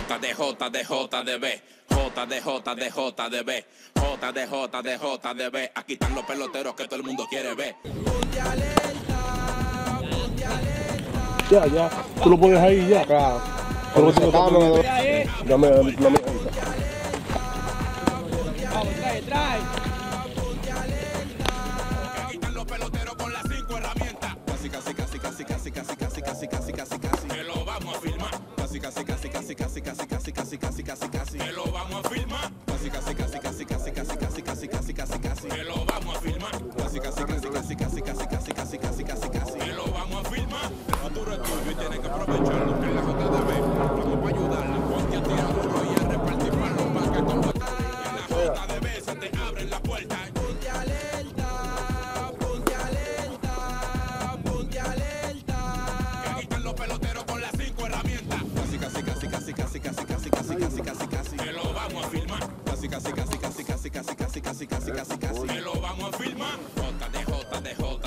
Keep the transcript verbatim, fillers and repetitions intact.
J de J de J de B, J de J de J de B, J de J de J de B. Aquí están los peloteros que todo el mundo quiere ver. Ya, ya. Tú lo pones ahí ya. Claro. Pero si no ya me, no me. Vamos, trae, trae. Aquí están los peloteros con las cinco herramientas. Casi, casi, casi, casi, casi, casi, casi, casi, casi, casi, casi. Que lo vamos a filmar. Casi, casi, casi, casi, casi, casi, casi, casi, casi, casi, casi. Que lo vamos a filmar. Casi, casi, casi, casi, casi, casi, casi, casi, casi, casi, casi. Que lo vamos a filmar. Casi, casi, casi, casi, casi, casi, casi, casi, casi, casi, casi. Que lo vamos a filmar. El futuro es tuyo y tienes que aprovecharlo. Que en la J D B vamos para ayudarla. Ponte a tirar duro y a repartir palos para que como en la J D B se te abren la puerta. Ponte alerta, ponte alerta, ponte alerta. Que aquí están los peloteros con las cinco herramientas. Casi, casi, casi, casi, casi, casi, casi, casi, casi, casi, casi. Que lo vamos a filmar. Casi, casi, casi, casi, casi, casi, casi, casi, casi, casi, casi, casi. Que lo vamos a filmar. J de J de J.